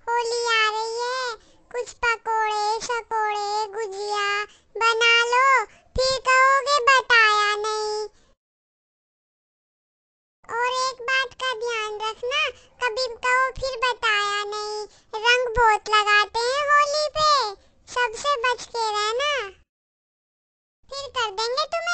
होली आ रही है, कुछ पकोड़े शकोड़े गुजिया बना लो, फिर कहोगे बताया नहीं। और एक बात का ध्यान रखना, कभी कहो फिर बताया नहीं। रंग बहुत लगाते हैं होली पे, सबसे बच के रहना, फिर कर देंगे तुम्हें